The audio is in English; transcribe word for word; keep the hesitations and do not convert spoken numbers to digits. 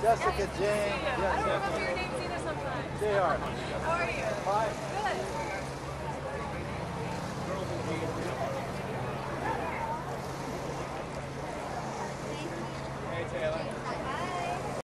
Jessica, Jane. I don't remember your names either sometimes. J R. How are you? Fine. Good.